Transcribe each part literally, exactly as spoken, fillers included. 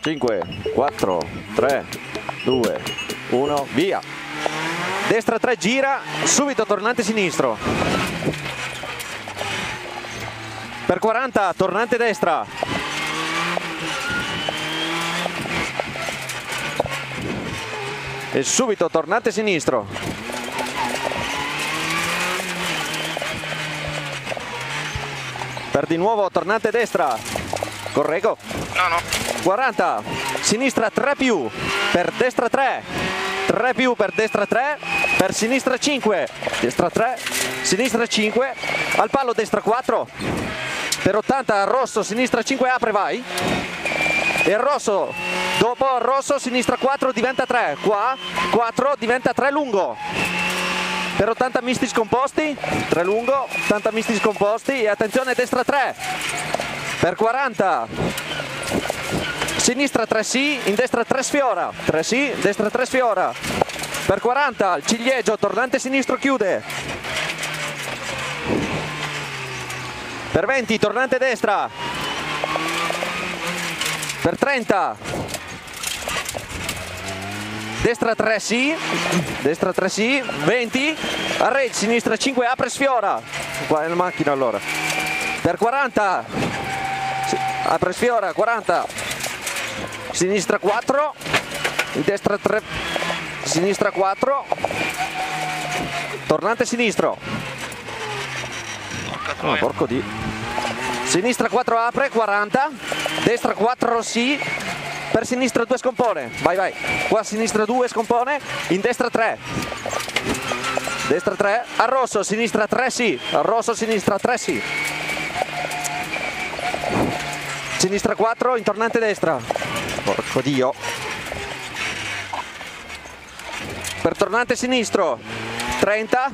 cinque, quattro, tre, due, uno, via. Destra tre, gira, subito tornante sinistro. Per quaranta, tornante destra. E subito tornante sinistro. Per di nuovo tornante destra. Correggo. No, no. quaranta, sinistra tre più, per destra tre, tre più per destra tre, per sinistra cinque, destra tre, sinistra cinque, al palo destra quattro, per ottanta, rosso, sinistra cinque, apre, vai. E il rosso, dopo il rosso, sinistra quattro, diventa tre, qua, quattro, diventa tre lungo. Per ottanta misti scomposti, tre lungo, ottanta misti scomposti e attenzione destra tre, per quaranta, sinistra tre sì, in destra tre sfiora, tre sì, destra tre sfiora, per quaranta, il ciliegio, tornante sinistro chiude, per venti, tornante destra, per trenta, destra tre sì, destra tre sì, venti, array, sinistra cinque, apre, sfiora, qua è la macchina allora, per quaranta, apre, sfiora, quaranta, sinistra quattro, destra tre, sinistra quattro, tornante sinistro, oh, porco di, sinistra quattro apre, quaranta, destra quattro sì, per sinistra due scompone, vai vai, qua sinistra due scompone, in destra tre, destra tre, al rosso, sinistra tre sì, al rosso, sinistra tre sì, sinistra quattro, in tornante destra, porco dio, per tornante sinistro, trenta,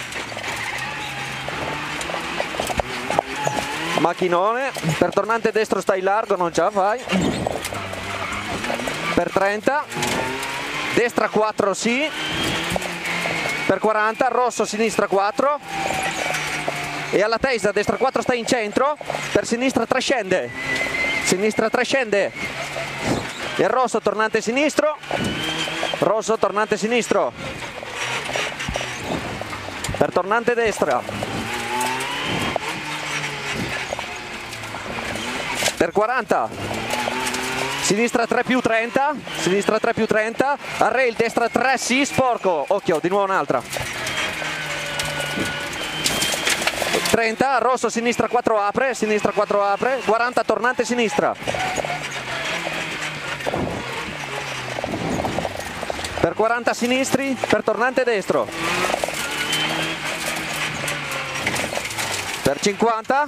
macchinone, per tornante destro stai largo, non ce la fai, per trenta, destra quattro sì, per quaranta, rosso, sinistra quattro, e alla testa, destra quattro stai in centro, per sinistra tre scende, sinistra tre scende, e il rosso, tornante sinistro, rosso, tornante sinistro, per tornante destra, per quaranta, sinistra tre più trenta, sinistra tre più trenta, al rail, destra tre sì, sporco, occhio, di nuovo un'altra, trenta, rosso, sinistra quattro apre, sinistra quattro apre, quaranta, tornante sinistra, per quaranta sinistri, per tornante destro, per cinquanta,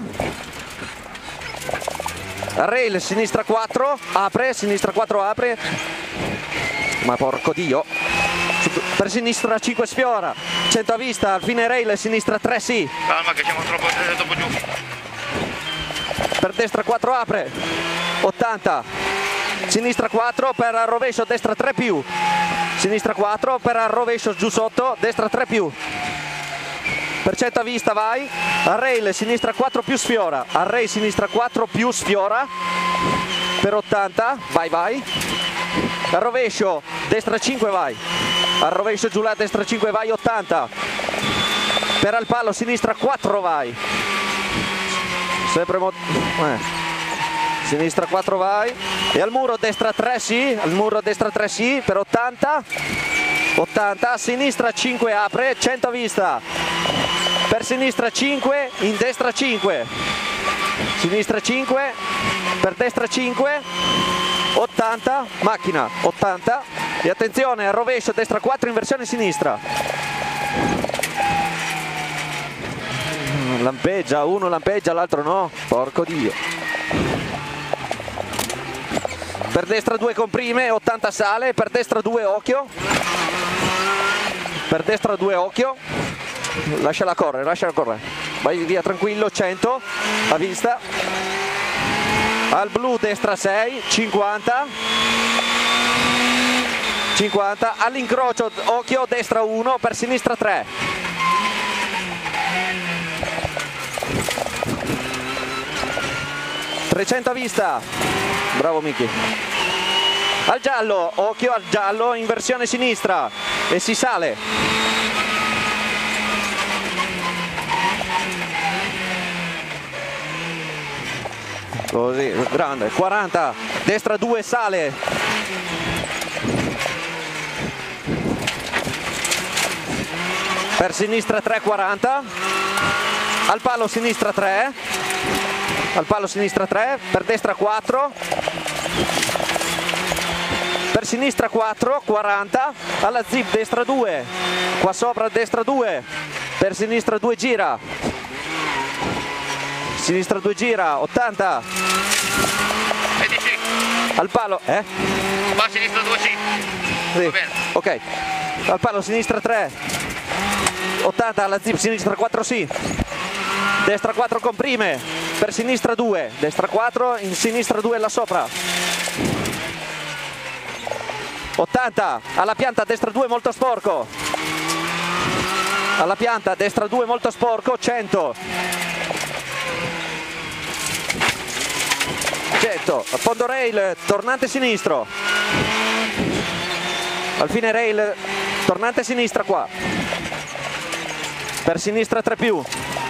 rail, sinistra quattro, apre, sinistra quattro apre, ma porco dio, per sinistra cinque sfiora, cento a vista, al fine rail, sinistra tre sì, Calma che siamo troppo dopo giù. per destra quattro apre, ottanta, sinistra quattro, per rovescio destra tre più, sinistra quattro, per rovescio giù sotto, destra tre più, per cento a vista vai, al rail, sinistra quattro più sfiora, al rail, sinistra quattro più sfiora, per ottanta, vai vai, al rovescio, destra cinque vai, al rovescio giù là, destra cinque vai, ottanta, per al palo, sinistra quattro vai, sempre mo eh. sinistra quattro vai, e al muro destra tre sì, al muro destra tre sì, per ottanta, ottanta, sinistra cinque apre, cento a vista, per sinistra cinque, in destra cinque, sinistra cinque, per destra cinque, ottanta, macchina, ottanta, e attenzione al rovescio, destra quattro, inversione sinistra, lampeggia, uno lampeggia, l'altro no, porco dio, per destra due comprime, ottanta sale, per destra due occhio, per destra due occhio, lasciala correre, lasciala correre, vai via tranquillo, cento a vista, al blu destra sei, cinquanta, cinquanta, all'incrocio occhio, destra uno, per sinistra tre, trecento a vista, bravo Miki, al giallo, occhio al giallo in versione sinistra e si sale. Così, grande, quaranta, destra due, sale. Per sinistra tre, quaranta. Al palo sinistra tre. Al palo sinistra tre, per destra quattro. Per sinistra quattro, quaranta. Alla zip destra due. Qua sopra destra due. Per sinistra due, gira. Sinistra due, gira, ottanta. vedici. Al palo, eh? Va a sinistra due, sì. Sì. Va bene. Ok. Al palo sinistra tre. ottanta, alla zip sinistra quattro, sì. Destra quattro comprime. Per sinistra due. Destra quattro, in sinistra due là sopra. ottanta. Alla pianta, destra due molto sporco. Alla pianta, destra due molto sporco, cento. cento. A fondo rail, tornante sinistro. Al fine rail, tornante sinistra qua. Per sinistra tre più.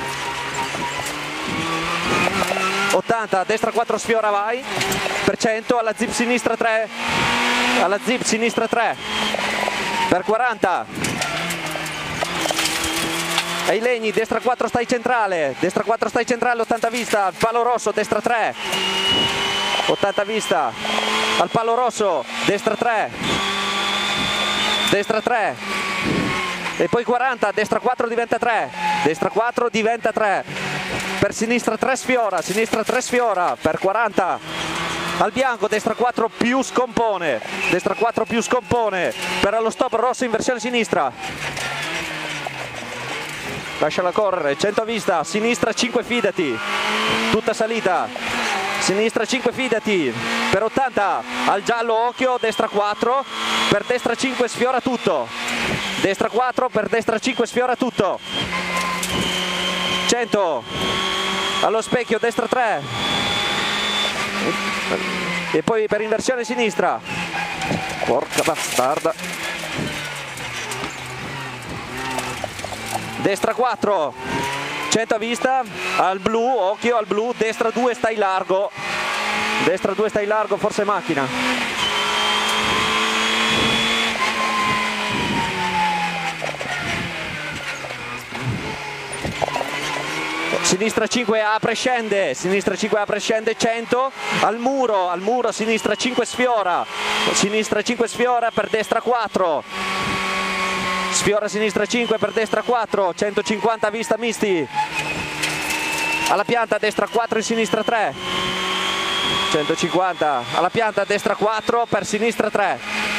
ottanta, destra quattro sfiora, vai. Per cento, alla zip sinistra tre. Alla zip sinistra tre. Per quaranta. Ai legni, destra quattro stai centrale. Destra quattro stai centrale, ottanta vista. Palo rosso, destra tre. ottanta vista. Al palo rosso, destra tre. Destra tre. E poi quaranta, destra quattro diventa tre. Destra quattro diventa tre. Per sinistra tre sfiora, sinistra tre sfiora. Per quaranta. Al bianco, destra quattro più scompone. Destra quattro più scompone. Per allo stop rosso in versione sinistra. Lasciala correre, cento a vista, sinistra cinque, fidati. Tutta salita. Sinistra cinque, fidati. Per ottanta, al giallo, occhio, destra quattro. Per destra cinque sfiora tutto. Destra quattro, per destra cinque sfiora tutto. cento. Allo specchio, destra tre. E poi per inversione sinistra. Porca bastarda. Destra quattro. cento a vista. Al blu, occhio al blu. Destra due, stai largo. Destra due, stai largo, forse macchina. Sinistra cinque, apre, scende. Sinistra cinque, apre, scende, cento. Al muro, al muro, sinistra cinque sfiora. Sinistra cinque sfiora, per destra quattro. Sfiora sinistra cinque, per destra quattro. centocinquanta a vista misti. Alla pianta, destra quattro, in sinistra tre. centocinquanta. Alla pianta, destra quattro, per sinistra tre.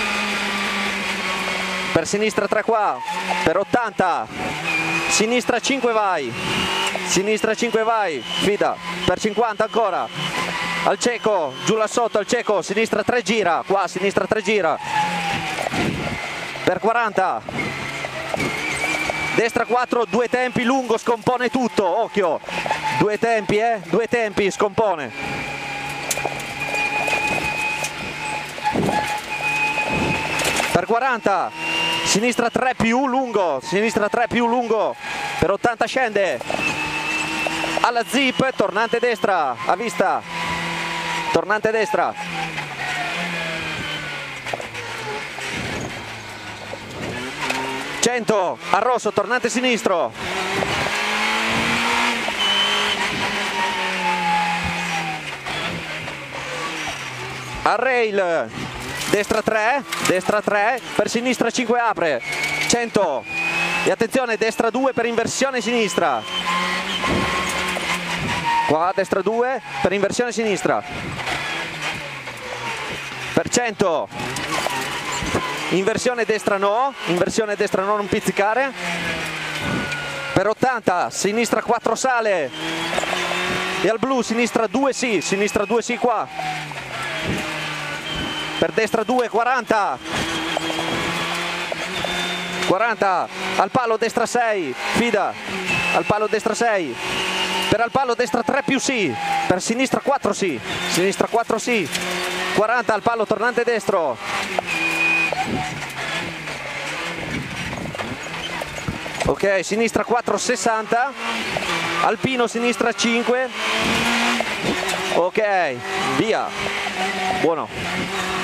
Per sinistra tre qua. Per ottanta. Sinistra cinque, vai. Sinistra cinque, vai. Fida. Per cinquanta ancora. Al cieco, giù là sotto, al cieco. Sinistra tre, gira. Qua, sinistra tre, gira. Per quaranta. Destra quattro, due tempi, lungo, scompone tutto. Occhio. Due tempi, eh. Due tempi, scompone. Per quaranta. Sinistra tre più, lungo. Sinistra tre più, lungo. Per ottanta scende. Alla zip, tornante destra, a vista, tornante destra. cento, a rosso, tornante sinistro. Al rail, destra tre, destra tre, per sinistra cinque, apre, cento. E attenzione, destra due per inversione sinistra. Qua destra due per inversione sinistra. Per cento. Inversione destra no. Inversione destra no, non pizzicare. Per ottanta. Sinistra quattro sale. E al blu sinistra due sì. Sinistra due sì qua. Per destra due, quaranta. quaranta. Al palo destra sei. Fida. Al palo destra sei. Per al palo destra tre più sì, per sinistra quattro sì, sinistra quattro sì, quaranta al palo tornante destro, ok, sinistra quattro sessanta, alpino sinistra cinque, ok, via, buono.